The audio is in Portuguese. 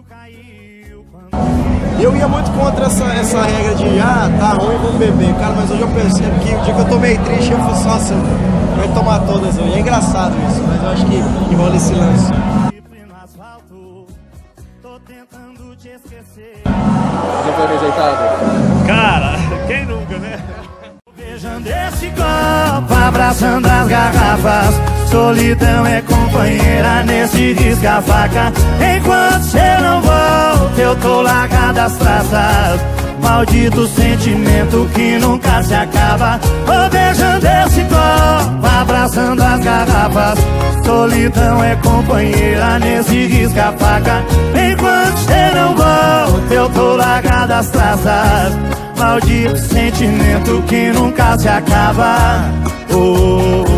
Eu ia muito contra essa regra de tá ruim, vamos beber. Cara, mas hoje eu percebo que o dia que eu tô meio triste, eu falei, nossa, vai tomar todas hoje. É engraçado isso, mas eu acho que rola esse lance. Já foi rejeitado? Cara, quem nunca, né? Beijando esse copo, abraçando as garrafas. Solidão é companheira nesse risca-faca. Enquanto cê não volta, eu tô largado as traças. Maldito sentimento que nunca se acaba. Vou beijando esse copo, abraçando as garrafas. Solidão é companheira nesse risca-faca. Enquanto cê não volta, eu tô largado as traças. Maldito sentimento que nunca se acaba. Oh, oh, oh.